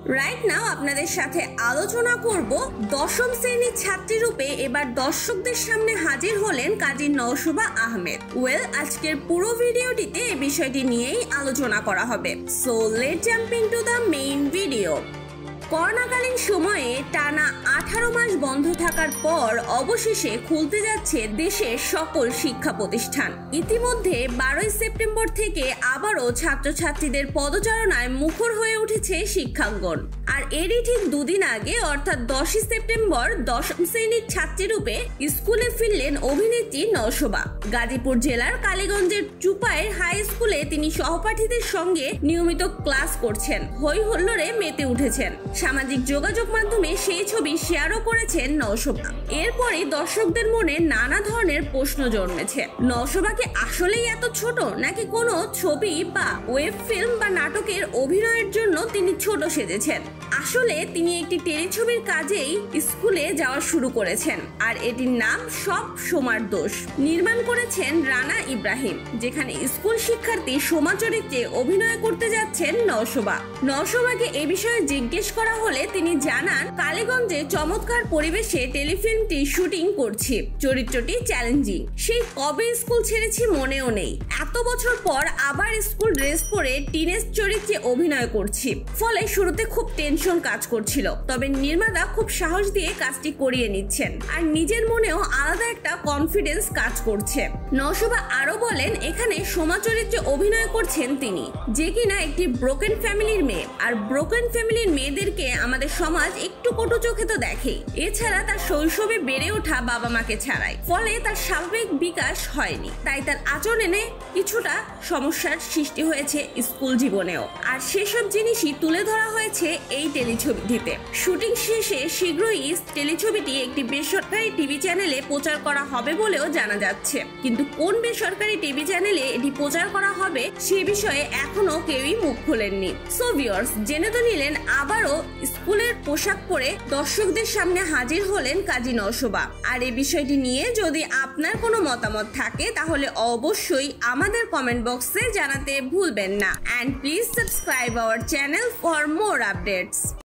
Right now আপনাদের সাথে আলোচনা করব দশম শ্রেণীর ছাত্রী রূপে এবার দর্শকদের সামনে হাজির হলেন কাজী নওশবা আহমেদ। আজকের পুরো ভিডিওটিতে এই বিষয়টি নিয়েই আলোচনা করা হবে। So let's jump into the main video. করোনাকালীন সময়ে টানা 18 মাস বন্ধ থাকার পর অবশেষে খুলতে যাচ্ছে দেশের সকল শিক্ষা প্রতিষ্ঠান। ইতিমধ্যে 12 সেপ্টেম্বর থেকে আবারও ছাত্রছাত্রীদের পদচারণায় মুখর হয়ে উঠেছে শিক্ষাঙ্গন। আর এরই ঠিক দুদিন আগে অর্থাৎ 10 সেপ্টেম্বর দশম শ্রেণীর ছাত্রী রূপে স্কুলে ফিরলেন অভিনেত্রী নওশবা। গাজীপুর জেলার কালীগঞ্জের চুপাইর হাই স্কুলে তিনি সহপাঠীদের সঙ্গে নিয়মিত ক্লাস করছেন, হই হুল্লোড়ে মেতে উঠেছেন। সামাজিক যোগাযোগ মাধ্যমে সেই ছবি শেয়ারও করেছেন নওশবা। এরপরে দর্শকদের মনে নানা ধরনের প্রশ্ন জন্মেছে। নওশবাকে আসলেই এত ছোট, নাকি কোনো ছবি বা ওয়েব ফিল্ম বা নাটকের অভিনয়ের জন্য তিনি ছোট সেজেছেন? আসলে তিনি একটি টেলিছবির কাজেই স্কুলে যাওয়া শুরু করেছেন, আর এটির নাম সব সোমার দোষ। নির্মাণ করেছেন রানা ইব্রাহিম, যেখানে স্কুল শিক্ষার্থী সোমা চরিত্রে অভিনয় করতে যাচ্ছেন নওশবা। নওশবাকে এ বিষয়ে জিজ্ঞেস করা হলে তিনি জানান, কালীগঞ্জে চমৎকার পরিবেশে টেলিফিল্মটি শুটিং করছি। চরিত্রটি চ্যালেঞ্জিং। সেই কবে স্কুল ছেড়েছি মনেও নেই। এত বছর পর আবার স্কুল ড্রেস পরে টিনেজ চরিত্রে অভিনয় করছি। ফলে শুরুতে খুব টেনশন কাজ করছিল, তবে নির্মাতা খুব সাহস দিয়ে কাজটি করিয়ে নিচ্ছেন, আর নিজের মনেও আলাদা একটা কনফিডেন্স কাজ করছে। নওশবা আরো বলেন, এখানে সোমা চরিত্রে অভিনয় করছেন তিনি, যে কিনা একটি ব্রোকেন ফ্যামিলির মেয়ে। আর ব্রোকেন ফ্যামিলির মেয়েদেরকে আমাদের সমাজ একটু কটু চোখে তো দেখেই। এছাড়া তার শৈশবে বেড়ে ওঠা বাবা মাকে ছাড়াই, ফলে তার স্বাভাবিক বিকাশ হয়নি। তাই তার আচরণে কিছুটা সমস্যার সৃষ্টি হয়েছে স্কুল জীবনেও। আর সেসব জিনিসই তুলে ধরা হয়েছে এই টেলিছবিটিতে। শুটিং শেষে শীঘ্রই টেলিছবিটি একটি বেসরকারি টিভি চ্যানেলে প্রচার করা হবে বলেও জানা যাচ্ছে, কিন্তু কোন বেসরকারি টিভি চ্যানেলে এটি প্রচার করা হবে সে বিষয়ে এখনো কেউই মুখ খোলেননি। সো ভিউয়ার্স, জেনে তো নিলেন আবারও স্কুলের পোশাক পরে দর্শকদের সামনে হাজির হলেন কাজী নওশবা। আর এই বিষয়টি নিয়ে যদি আপনার কোনো মতামত থাকে তাহলে অবশ্যই আমাদের কমেন্ট বক্সে জানাতে ভুলবেন না। And please subscribe our channel for more updates.